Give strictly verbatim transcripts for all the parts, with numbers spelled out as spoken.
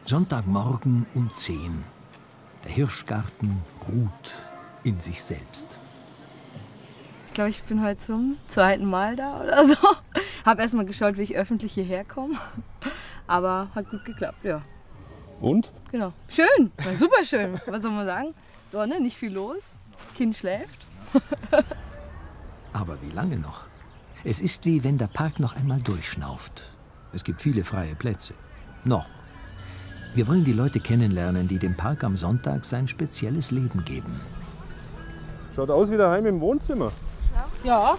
Sonntagmorgen um zehn. Der Hirschgarten ruht in sich selbst. Ich glaube, ich bin heute zum zweiten Mal da oder so. Habe erst mal geschaut, wie ich öffentlich hierher komme. Aber hat gut geklappt, ja. Und? Genau. Schön, war super schön. Was soll man sagen? Sonne, nicht viel los. Kind schläft. Aber wie lange noch? Es ist wie wenn der Park noch einmal durchschnauft. Es gibt viele freie Plätze. Noch. Wir wollen die Leute kennenlernen, die dem Park am Sonntag sein spezielles Leben geben. Schaut aus wie daheim im Wohnzimmer. Ja.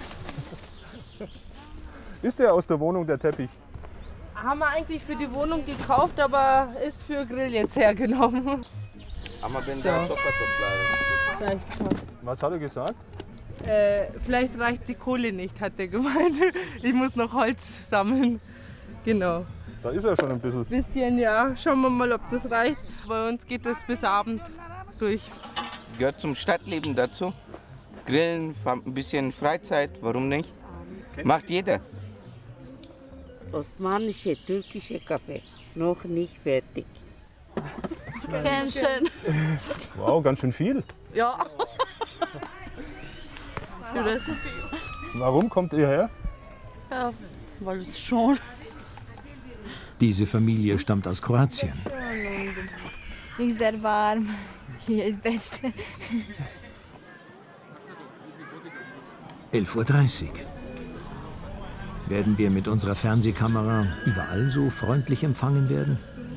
Ist der aus der Wohnung, der Teppich? Haben wir eigentlich für die Wohnung gekauft, aber ist für Grill jetzt hergenommen. Ja. Reicht schon. Was hat er gesagt? Äh, vielleicht reicht die Kohle nicht, hat er gemeint. Ich muss noch Holz sammeln. Genau. Da ist er schon ein bisschen. Bisschen, ja. Schauen wir mal, ob das reicht. Bei uns geht das bis Abend durch. Gehört zum Stadtleben dazu. Grillen, ein bisschen Freizeit, warum nicht? Macht jeder. Osmanische, türkische Kaffee, noch nicht fertig. Ganz schön. Wow, ganz schön viel. Ja. Warum kommt ihr her? Ja, weil es schon. Diese Familie stammt aus Kroatien. Nicht sehr warm. Hier ist das Beste. elf Uhr dreißig. Werden wir mit unserer Fernsehkamera überall so freundlich empfangen werden?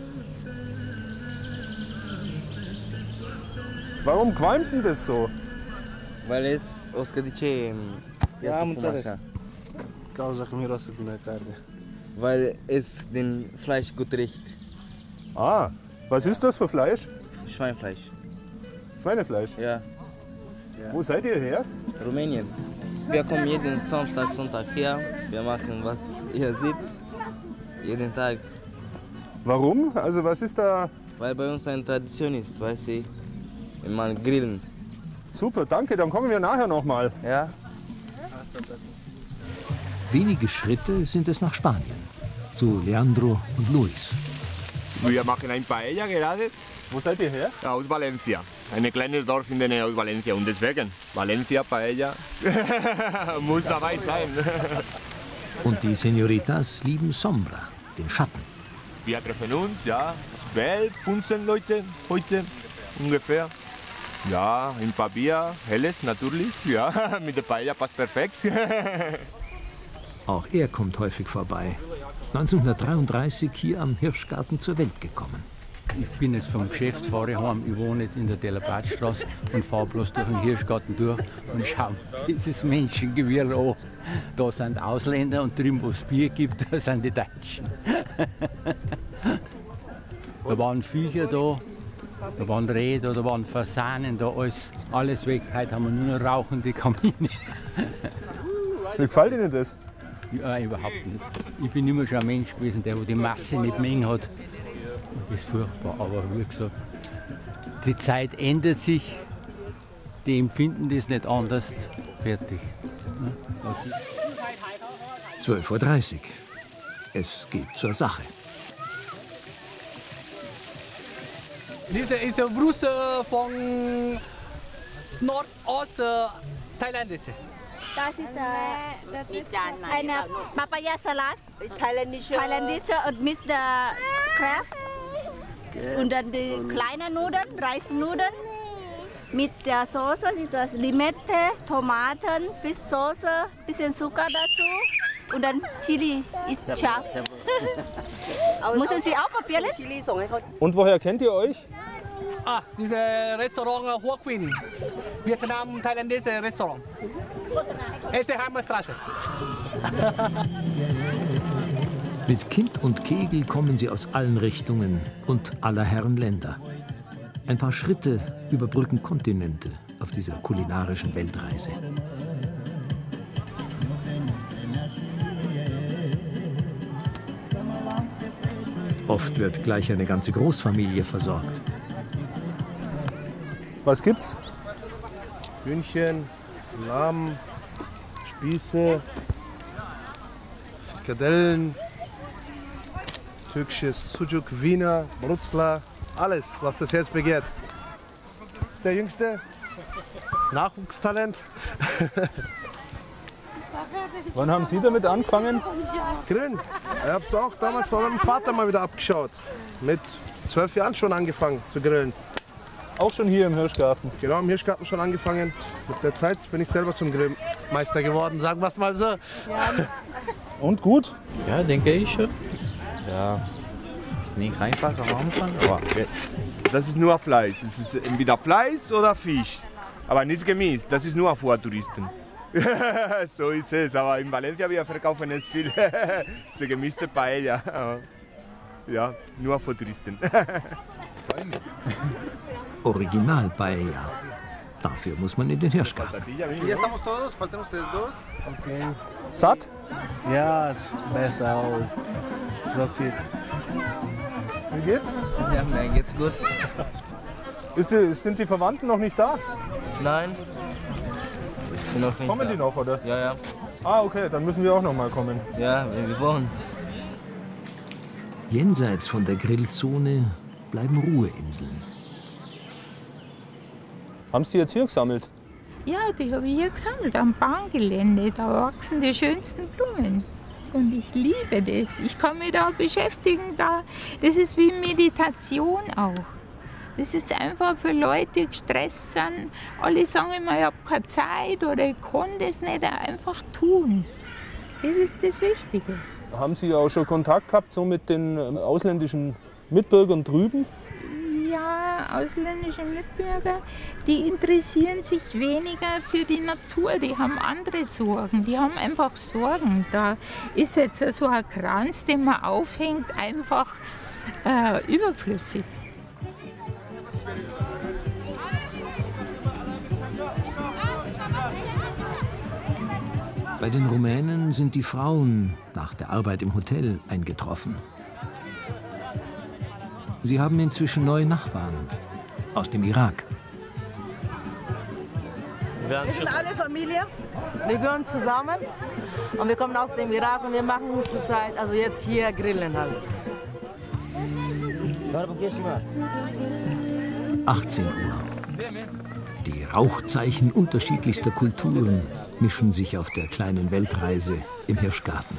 Warum qualmt denn das so? Weil es Oscar de Che. Ja, muchas gracias. Causa que me roça com a carne. Weil es den Fleisch gut riecht. Ah, was ist das für Fleisch? Schweinfleisch. Schweinefleisch? Ja. Wo seid ihr her? Rumänien. Wir kommen jeden Samstag, Sonntag her. Wir machen, was ihr seht, jeden Tag. Warum? Also was ist da? Weil bei uns eine Tradition ist, weißt du, immer grillen. Super, danke, dann kommen wir nachher noch mal. Ja. Wenige Schritte sind es nach Spanien, zu Leandro und Luis. Wir machen ein Paella gerade. Wo seid ihr her? Aus Valencia. Ein kleines Dorf in der Nähe aus Valencia. Und deswegen, Valencia Paella muss dabei sein. Und die Senoritas lieben Sombra, den Schatten. Wir treffen uns, ja, zwölf, fünfzehn Leute heute ungefähr. Ja, ein paar Bier, helles natürlich. Ja, mit der Paella passt perfekt. Auch er kommt häufig vorbei. neunzehnhundertdreiunddreißig hier am Hirschgarten zur Welt gekommen. Ich bin jetzt vom Geschäft, fahre heim, ich wohne jetzt in der Delapatstraße und fahre bloß durch den Hirschgarten durch und schaue dieses Menschengewirr an. Da sind Ausländer und drüben, wo es Bier gibt, da sind die Deutschen. Da waren Viecher da, da waren Räder, da waren Fasanen, da alles, alles weg. Heute haben wir nur noch rauchende Kamine. Wie gefällt Ihnen das? Ja, überhaupt nicht. Ich bin immer schon ein Mensch gewesen, der die Masse nicht mehr hat. Das ist furchtbar, aber wie gesagt, die Zeit ändert sich, die empfinden das nicht anders. Fertig. zwölf Uhr dreißig. Es geht zur Sache. Diese ist ein Brust von Nordost Thailand. Das ist äh, eine Papaya-Salat, thailändische, thailändische und mit der Crab. Und dann die kleinen Nudeln, Reisnudeln mit der Soße, das Limette, Tomaten, Fischsoße, bisschen Zucker dazu und dann Chili ist scharf. Müssen Sie auch probieren? Und woher kennt ihr euch? Ah, dieses Restaurant Hoa Queen, Vietnam-thailändisches Restaurant. Essehammerstraße. Mit Kind und Kegel kommen sie aus allen Richtungen und aller Herren Länder. Ein paar Schritte überbrücken Kontinente auf dieser kulinarischen Weltreise. Oft wird gleich eine ganze Großfamilie versorgt. Was gibt's? Hühnchen, Lamm, Spieße, Frikadellen, türkisches Sucuk, Wiener, Brutzler, alles, was das Herz begehrt. Der jüngste Nachwuchstalent. Wann haben Sie damit angefangen? Grillen. Ich habe es auch damals bei meinem Vater mal wieder abgeschaut. Mit zwölf Jahren schon angefangen zu grillen. Auch schon hier im Hirschgarten? Genau, im Hirschgarten schon angefangen. Mit der Zeit bin ich selber zum Grillmeister geworden, sagen wir es mal so. Und gut? Ja, denke ich schon. Ja, ist nicht einfach am Anfang, aber geht. Das ist nur Fleisch. Es ist entweder Fleisch oder Fisch. Aber nicht gemischt. Das ist nur für Touristen. So ist es. Aber in Valencia wir verkaufen es viel. So gemischte Paella. Ja, nur für Touristen. Original Paella. Dafür muss man in den Hirschgarten. Ya estamos todos, faltan ustedes dos. Okay. Satt? Ja, ist besser auch. So viel. Wie geht's? Ja, mir geht's gut. Ist die, sind die Verwandten noch nicht da? Nein. Sind noch nicht Kommen da. die noch, oder? Ja, ja. Ah, okay, dann müssen wir auch noch mal kommen. Ja, wenn sie wollen. Jenseits von der Grillzone bleiben Ruheinseln. Haben Sie jetzt hier gesammelt? Ja, die habe ich hier gesammelt am Bahngelände. Da wachsen die schönsten Blumen. Und ich liebe das. Ich kann mich da beschäftigen. Da. Das ist wie Meditation auch. Das ist einfach für Leute, die gestresst sind. Alle sagen immer, ich habe keine Zeit oder ich kann das nicht. Einfach tun. Das ist das Wichtige. Haben Sie auch schon Kontakt gehabt so mit den ausländischen Mitbürgern drüben? Ja, ausländische Mitbürger, die interessieren sich weniger für die Natur, die haben andere Sorgen, die haben einfach Sorgen. Da ist jetzt so ein Kranz, den man aufhängt, einfach äh, überflüssig. Bei den Rumänen sind die Frauen nach der Arbeit im Hotel eingetroffen. Sie haben inzwischen neue Nachbarn aus dem Irak. Wir sind alle Familie, wir gehören zusammen und wir kommen aus dem Irak und wir machen zurzeit, also jetzt hier Grillen halt. achtzehn Uhr. Die Rauchzeichen unterschiedlichster Kulturen mischen sich auf der kleinen Weltreise im Hirschgarten.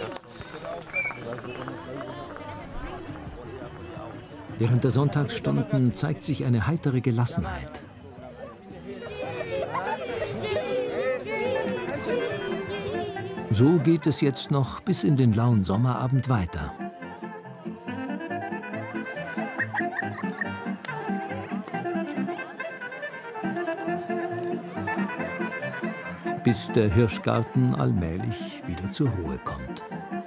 Während der Sonntagsstunden zeigt sich eine heitere Gelassenheit. So geht es jetzt noch bis in den lauen Sommerabend weiter. Bis der Hirschgarten allmählich wieder zur Ruhe kommt.